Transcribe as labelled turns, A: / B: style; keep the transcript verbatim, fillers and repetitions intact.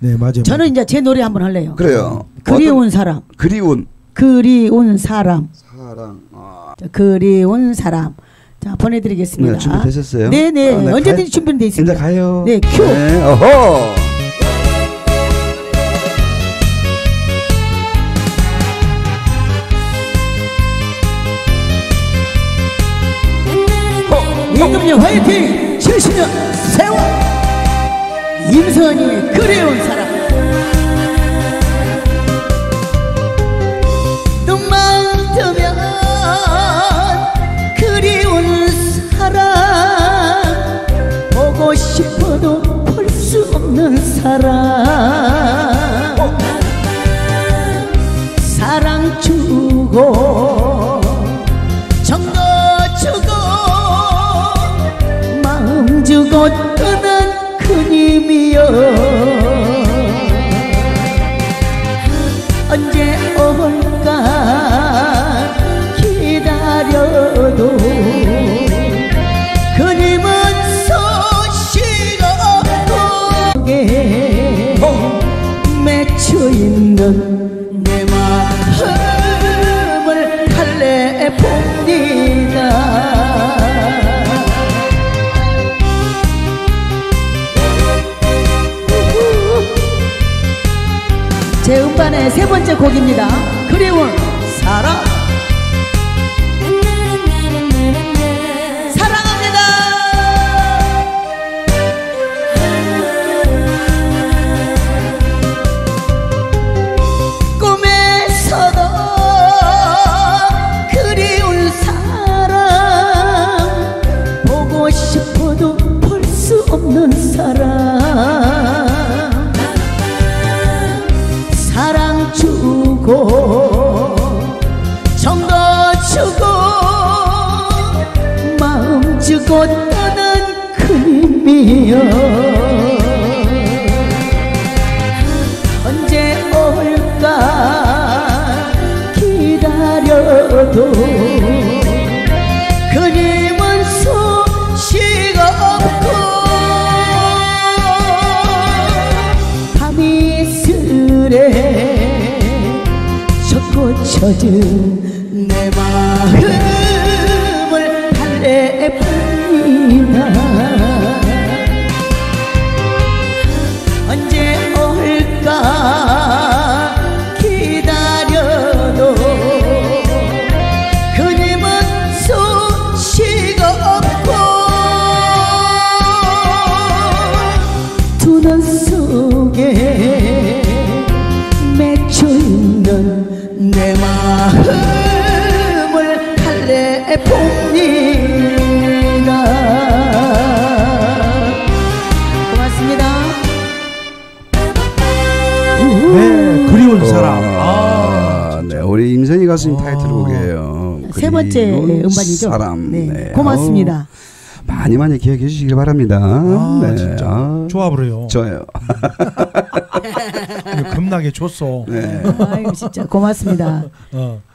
A: 네, 맞아요.
B: 저는 이제 제 노래 한번 할래요.
C: 그래요.
B: 그리운 사람.
C: 그리운.
B: 그리운 사람.
C: 사랑. 아.
B: 자, 그리운 사람. 자, 보내드리겠습니다.
C: 네, 준비되셨어요?
B: 네네.
C: 아, 네,
B: 언제든지 준비는 돼 있습니다.
C: 이제 가요.
B: 네, 큐.
C: 네, 어허.
B: 임금님 화이팅! 칠십 년 세월! 임선이 그리운 사람. 눈만 뜨면 그리운 사람, 보고 싶어도 볼 수 없는 사람. 사랑 주고 정도 주고 마음 주고 떠난 그님이여, 언제 올까 기다려도 그님은 소식 없고 맺혀있는 내 마음을 달래봅니다. 제 음반의 세 번째 곡입니다. 그리운 사람. 사랑합니다. 꿈에서도 그리운 사람, 보고 싶어도 볼 수 없는 사람. 사랑 주고 정도 주고 마음 주고 떠난 그님이여, 언제 올까 기다려도 그님은 소식 없고 밤이 스레 젖은 내 마음을 달래봅니다. 언제 올까 기다려도 그님은 소식 없고 두 눈 속에 맺혀있는 내 마음을 달래봅니다. 고맙습니다.
A: 네, 그리운 사람.
C: 아, 네, 우리 임선희 가수님
A: 아.
C: 타이틀곡이에요.
B: 세 번째 음반이죠.
C: 사람.
B: 네,
C: 네.
B: 고맙습니다.
C: 아우, 많이 많이 기억해 주시길 바랍니다.
A: 아,
C: 네.
A: 진짜
C: 아,
A: 조합을 해요.
C: 좋아요.
A: 겁나게 줬어.
C: 네.
B: 아유, 진짜 고맙습니다.
A: 어.